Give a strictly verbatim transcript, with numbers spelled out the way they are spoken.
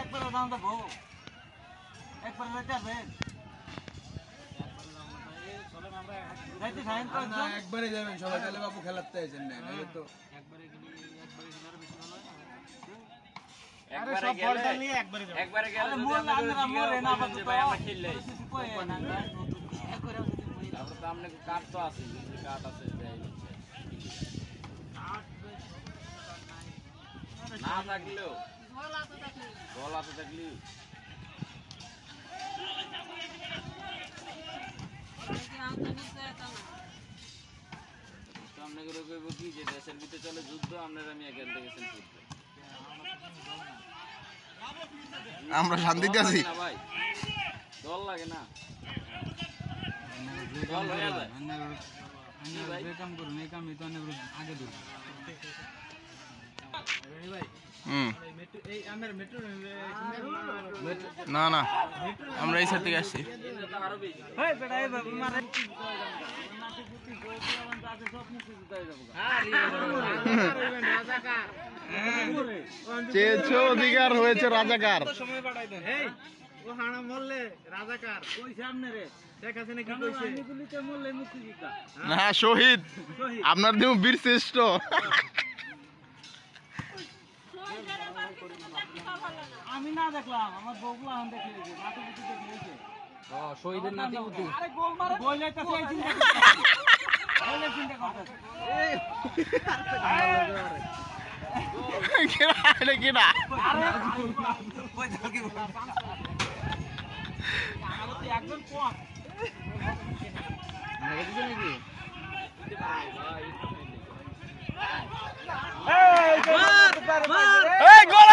একবার দাম দেবো একবার যাইতে হবে যাইতে সাইন করে না একবারে যাবেন সবাই তাহলে বাবু খেলাতে আছেন না নালে তো একবারে গেলে একবারে গেলে আরো বেশি ভালো হয় একবারে সব বলটা নিয়ে একবারে যাব একবারে গেলে যদি আমরা মরে না বাজে ভাই আমরা খেললে তারপর তো আমনে কাট তো আছে কাট আছে ভাই না থাকলেও গলা তো থাকলে গলা তো থাকলে সামনে করে কইব কি যে দেশের ভিতরে চলে যুদ্ধ আপনারা আমি এখান থেকে গেছেন যুদ্ধ আমরা শান্তিতে আছি না ভাই দল লাগে না দল হয়ে যায় যে কাম করুন এই কাম তো অনেক আগে দূর ভাই হুম এই আমরা মেট্রো না না আমরা এই সাইড থেকে আসছি এই বেটা এই বাবু মারে নাটি পুতি গোলাম আছে সব মুখে জুতাই যাবো রাজাকার চেয়েছো অধিকার হয়েছে রাজাকার সময় পাঠাই দেন এই ও হানা মরলে রাজাকার কই সামনে রে দেখাছে না কি কইছে আমি গুলিতে মরলে মুক্তিযোদ্ধা না শহীদ আপনার দেহ বীর শ্রেষ্ঠ আমি না দেখলাম আমার বউগুলা হন দেখে গেছে নাটি পুতি দেখে গেছে ও শহীদের নাতি পুতি আরে গোল মারে গোল যাইতাছে এই চিন্তা গোলে চিন্তা করতেছে এই কেনা এটা কেনা আরে কই যাও কি আমার তো একদম কোয়া লাগে দিছে নাকি এই এই গোল